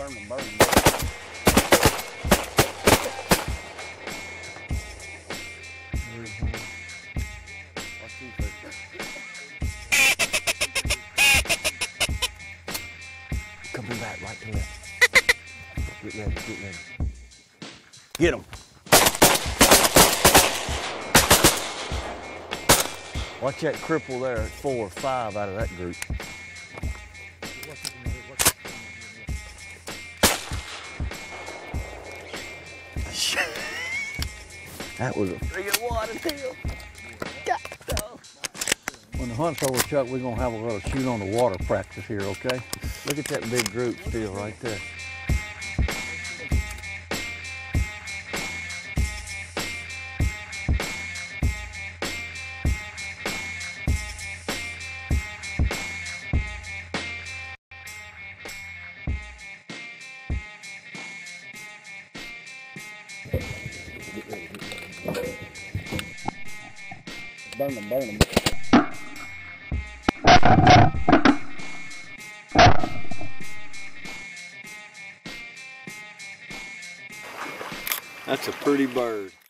Burn them, burn them. Watch these folks. Coming back right to left. Get ready, get ready. Get them. Watch that cripple there, 4 or 5 out of that group. That was a friggin' water tail. When the hunt's over, Chuck, we're gonna have a little shoot on the water practice here, okay? Look at that big group still right there. Burn them, burn them. That's a pretty bird.